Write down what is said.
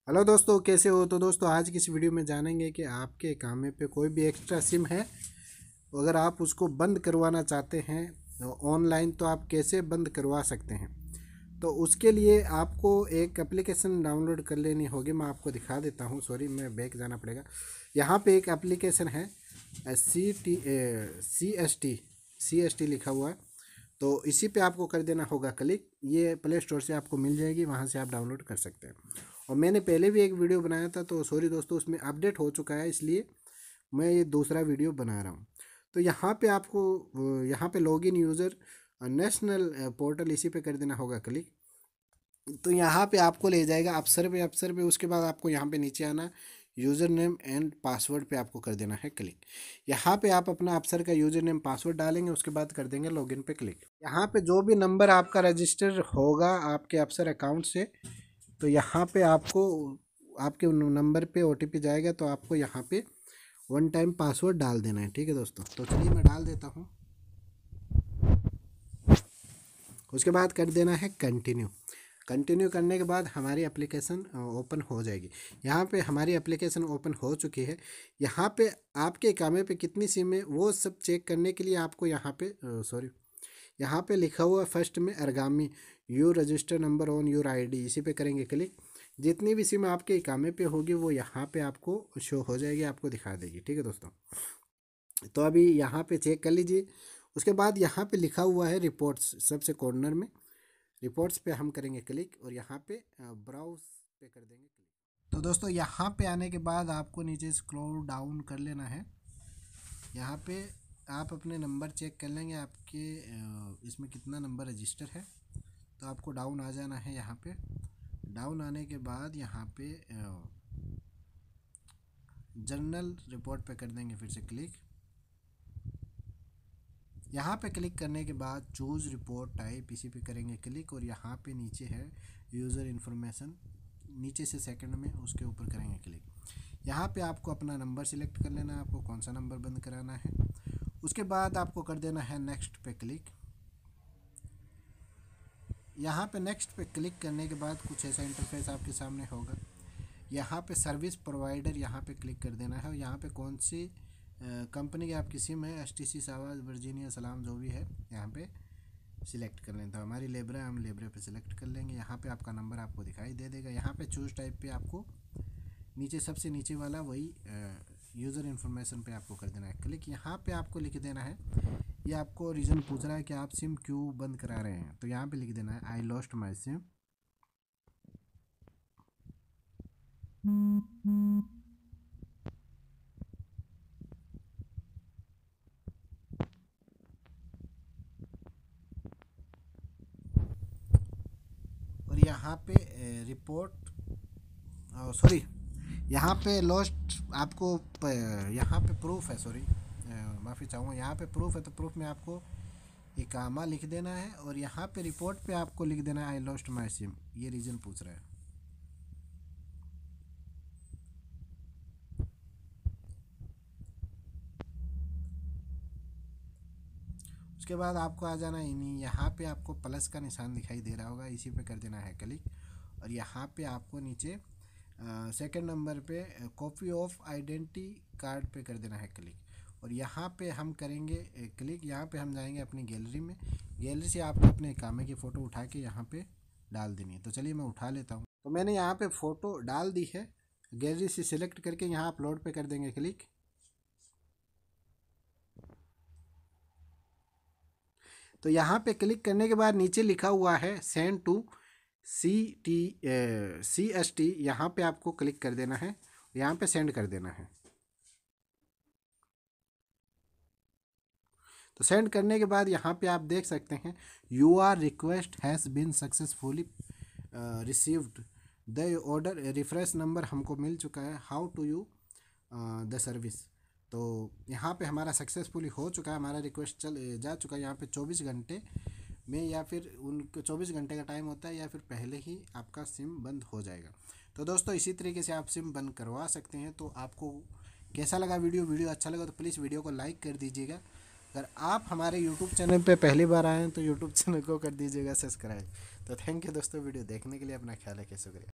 Hello दोस्तों, कैसे हो। तो दोस्तों आज की इस वीडियो में जानेंगे कि आपके काम पे कोई भी एक्स्ट्रा सिम है, अगर आप उसको बंद करवाना चाहते हैं ऑनलाइन तो आप कैसे बंद करवा सकते हैं। तो उसके लिए आपको एक एप्लीकेशन डाउनलोड कर लेनी होगी। मैं आपको दिखा देता हूँ। सॉरी, मैं बैक जाना पड़ेगा। यहाँ पे एक एप्लीकेशन है सी एस टी लिखा हुआ है। तो इसी पे आपको कर देना होगा क्लिक। ये प्ले स्टोर से आपको मिल जाएगी, वहाँ से आप डाउनलोड कर सकते हैं। और मैंने पहले भी एक वीडियो बनाया था, तो सॉरी दोस्तों, उसमें अपडेट हो चुका है, इसलिए मैं ये दूसरा वीडियो बना रहा हूँ। तो यहाँ पे आपको यहाँ पे लॉगिन यूज़र नेशनल पोर्टल, इसी पे कर देना होगा क्लिक। तो यहाँ पे आपको ले जाएगा अफसर पे। उसके बाद आपको यहाँ पे नीचे आना, यूज़र नेम एंड पासवर्ड पे आपको कर देना है क्लिक। यहाँ पे आप अपना अफसर का यूज़र नेम पासवर्ड डालेंगे, उसके बाद कर देंगे लॉगिन पे क्लिक। यहाँ पे जो भी नंबर आपका रजिस्टर होगा आपके अफसर अकाउंट से, तो यहाँ पे आपको आपके नंबर पे ओटीपी जाएगा, तो आपको यहाँ पे वन टाइम पासवर्ड डाल देना है। ठीक है दोस्तों, तो चलिए मैं डाल देता हूँ। उसके बाद कर देना है कंटिन्यू। कंटिन्यू करने के बाद हमारी एप्लीकेशन ओपन हो जाएगी। यहाँ पे हमारी एप्लीकेशन ओपन हो चुकी है। यहाँ पे आपके कामे पे कितनी सिम है वो सब चेक करने के लिए आपको यहाँ पे यहाँ पे लिखा हुआ फर्स्ट में अरगामी you register number on your ID, इसी पे करेंगे क्लिक। जितनी भी सिम आपके कामे पे होगी वो यहाँ पे आपको शो हो जाएगी, आपको दिखा देगी। ठीक है दोस्तों, तो अभी यहाँ पे चेक कर लीजिए। उसके बाद यहाँ पे लिखा हुआ है रिपोर्ट्स, सबसे कॉर्नर में रिपोर्ट्स पे हम करेंगे क्लिक और यहाँ पे ब्राउज पे कर देंगे क्लिक। तो दोस्तों यहाँ पे आने के बाद आपको नीचे स्क्रॉल डाउन कर लेना है। यहाँ पे आप अपने नंबर चेक कर लेंगे, आपके इसमें कितना नंबर रजिस्टर है। तो आपको डाउन आ जाना है। यहाँ पे डाउन आने के बाद यहाँ पे जर्नल रिपोर्ट पे कर देंगे फिर से क्लिक। यहाँ पे क्लिक करने के बाद चूज़ रिपोर्ट टाइप, इसी पे करेंगे क्लिक। और यहाँ पे नीचे है यूज़र इन्फॉर्मेशन, नीचे से सेकंड में उसके ऊपर करेंगे क्लिक। यहाँ पे आपको अपना नंबर सिलेक्ट कर लेना है, आपको कौन सा नंबर बंद कराना है। उसके बाद आपको कर देना है नेक्स्ट पे क्लिक। यहाँ पे नेक्स्ट पे क्लिक करने के बाद कुछ ऐसा इंटरफेस आपके सामने होगा। यहाँ पे सर्विस प्रोवाइडर यहाँ पे क्लिक कर देना है और यहाँ पे कौन सी कंपनी की आपकी सिम है, एसटीसी, सावाज, वर्जीनिया, सलाम, जो भी है यहाँ पे सिलेक्ट कर लें। तो हमारी लेब्रा है, हम लेब्रा पे सिलेक्ट कर लेंगे। यहाँ पे आपका नंबर आपको दिखाई दे देगा। यहाँ पे चूज़ टाइप पे आपको नीचे सबसे नीचे वाला वही यूज़र इन्फॉर्मेशन पे आपको कर देना है क्लिक। यहाँ पे आपको लिख देना है, ये आपको रीज़न पूछ रहा है कि आप सिम क्यों बंद करा रहे हैं, तो यहाँ पे लिख देना है आई लॉस्ट माई सिम। और यहाँ पे रिपोर्ट सॉरी, यहाँ पे लॉस्ट आपको यहाँ पे प्रूफ है, सॉरी माफ़ी चाहूँगा। यहाँ पे प्रूफ है, तो प्रूफ में आपको इकामा लिख देना है और यहाँ पे रिपोर्ट पे आपको लिख देना है आई लॉस्ट माई सिम, ये रीज़न पूछ रहा है। उसके बाद आपको आ जाना इन्हीं, यहाँ पे आपको प्लस का निशान दिखाई दे रहा होगा, इसी पे कर देना है क्लिक। और यहाँ पे आपको नीचे सेकंड नंबर पे कॉपी ऑफ आइडेंटिटी कार्ड पे कर देना है क्लिक। और यहाँ पे हम करेंगे क्लिक। यहाँ पे हम जाएंगे अपनी गैलरी में। गैलरी से आपको अपने कामे की फ़ोटो उठा के यहाँ पे डाल देनी है। तो चलिए मैं उठा लेता हूँ। तो मैंने यहाँ पे फ़ोटो डाल दी है, गैलरी से सिलेक्ट करके यहाँ अपलोड पे कर देंगे क्लिक। तो यहाँ पे क्लिक करने के बाद नीचे लिखा हुआ है सेंड टू CST, यहाँ पे आपको क्लिक कर देना है, यहाँ पे सेंड कर देना है। तो सेंड करने के बाद यहाँ पे आप देख सकते हैं your request has been successfully received, the order reference number हमको मिल चुका है, how to you the service. तो यहाँ पे हमारा सक्सेसफुली हो चुका है, हमारा रिक्वेस्ट चल जा चुका है। यहाँ पे 24 घंटे में, या फिर उनको 24 घंटे का टाइम होता है, या फिर पहले ही आपका सिम बंद हो जाएगा। तो दोस्तों इसी तरीके से आप सिम बंद करवा सकते हैं। तो आपको कैसा लगा वीडियो अच्छा लगा तो प्लीज़ वीडियो को लाइक कर दीजिएगा। अगर आप हमारे यूट्यूब चैनल पे पहली बार आए हैं तो यूट्यूब चैनल को कर दीजिएगा सब्सक्राइब। तो थैंक यू दोस्तों, वीडियो देखने के लिए। अपना ख्याल रखिए, शुक्रिया।